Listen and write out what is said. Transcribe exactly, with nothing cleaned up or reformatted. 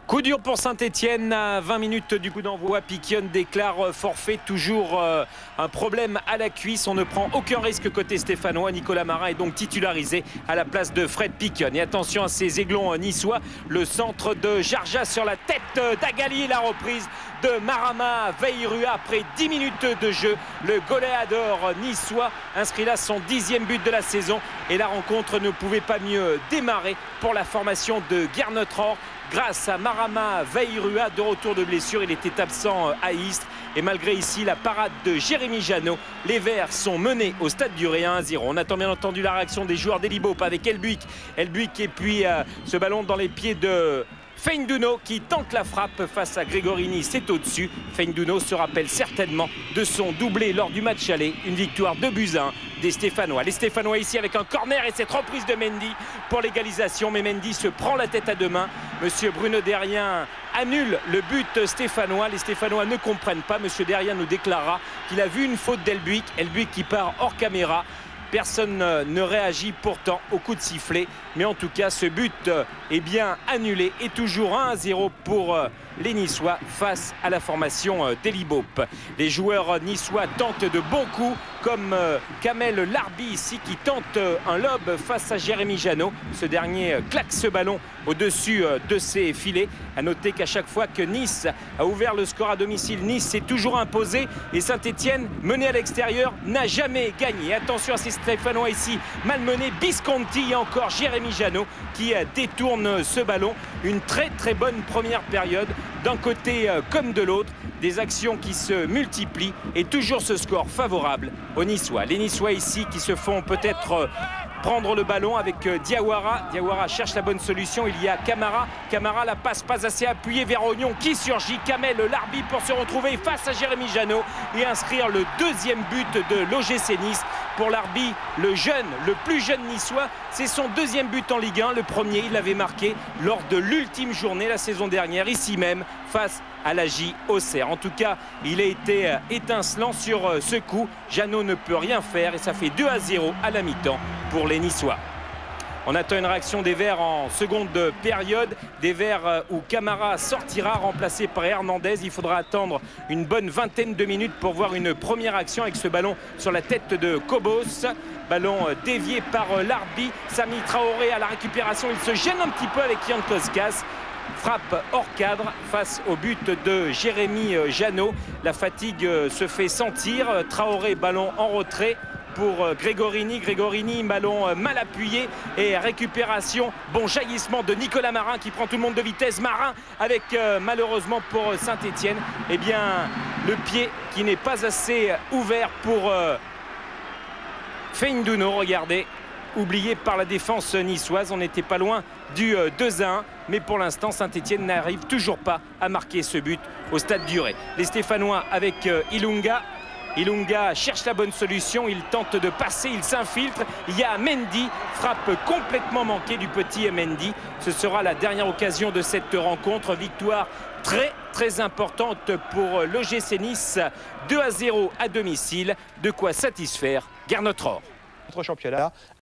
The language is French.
Coup dur pour Saint-Etienne à vingt minutes du coup d'envoi. Piquion déclare forfait, toujours euh, un problème à la cuisse. On ne prend aucun risque côté stéphanois. Nicolas Marin est donc titularisé à la place de Fred Piquion. Et attention à ces aiglons niçois. Le centre de Jarja sur la tête d'Agali. La reprise de Marama Veirua après dix minutes de jeu. Le goléador niçois inscrit là son dixième but de la saison. Et la rencontre ne pouvait pas mieux démarrer pour la formation de Gernot-Rohr. Grâce à Marama Veirua, de retour de blessure, il était absent à Istres. Et malgré ici la parade de Jérémy Janot, les Verts sont menés au Stade du Ré un à zéro. On attend bien entendu la réaction des joueurs d'Elibop avec Elbuik. Elbuik et puis euh, ce ballon dans les pieds de Feindouno qui tente la frappe face à Gregorini, c'est au-dessus. Feindouno se rappelle certainement de son doublé lors du match aller. Une victoire de buts à un des Stéphanois. Les Stéphanois ici avec un corner et cette reprise de Mendy pour l'égalisation. Mais Mendy se prend la tête à deux mains. Monsieur Bruno Derrien annule le but stéphanois. Les Stéphanois ne comprennent pas. Monsieur Derrien nous déclara qu'il a vu une faute d'Elbuik. Elbuik qui part hors caméra. Personne ne réagit pourtant au coup de sifflet. Mais en tout cas, ce but est bien annulé. Et toujours un à zéro pour les Niçois face à la formation d'Elibop. Les joueurs niçois tentent de bons coups, comme Kamel Larbi ici qui tente un lob face à Jérémy Janot. Ce dernier claque ce ballon au-dessus de ses filets. À noter qu'à chaque fois que Nice a ouvert le score à domicile, Nice s'est toujours imposé. Et Saint-Etienne, mené à l'extérieur, n'a jamais gagné. Attention à ces Stéphanois ici, malmené. Bisconti et encore Jérémy Janot qui détourne ce ballon. Une très très bonne première période d'un côté comme de l'autre. Des actions qui se multiplient et toujours ce score favorable aux Niçois. Les Niçois ici qui se font peut-être prendre le ballon avec Diawara. Diawara cherche la bonne solution. Il y a Camara. Camara, la passe pas assez appuyée vers Oignon qui surgit. Kamel Larbi pour se retrouver face à Jérémy Janot et inscrire le deuxième but de l'O G C Nice. Pour Larbi, le jeune, le plus jeune niçois, c'est son deuxième but en Ligue un. Le premier, il l'avait marqué lors de l'ultime journée la saison dernière, ici même, face à la J Auxerre. En tout cas, il a été étincelant sur ce coup. Janot ne peut rien faire et ça fait deux à zéro à la mi-temps pour les Niçois. On attend une réaction des Verts en seconde période. Des Verts où Camara sortira remplacé par Hernandez. Il faudra attendre une bonne vingtaine de minutes pour voir une première action avec ce ballon sur la tête de Cobos. Ballon dévié par Larbi. Sami Traoré à la récupération. Il se gêne un petit peu avec Yann Koskas. Frappe hors cadre face au but de Jérémy Janot. La fatigue se fait sentir. Traoré, ballon en retrait pour Gregorini. Gregorini, ballon mal appuyé et récupération. Bon jaillissement de Nicolas Marin qui prend tout le monde de vitesse. Marin avec euh, malheureusement pour Saint-Etienne, eh bien le pied qui n'est pas assez ouvert pour euh, Feindouno. Regardez, oublié par la défense niçoise. On n'était pas loin du euh, deux à un. Mais pour l'instant, Saint-Etienne n'arrive toujours pas à marquer ce but au Stade du Ré. Les Stéphanois avec euh, Ilunga. Ilunga cherche la bonne solution, il tente de passer, il s'infiltre. Il y a Mendy, frappe complètement manquée du petit Mendy. Ce sera la dernière occasion de cette rencontre. Victoire très très importante pour l'O G C Nice. deux à zéro à domicile, de quoi satisfaire Gernot-Rohr. Notre championnat.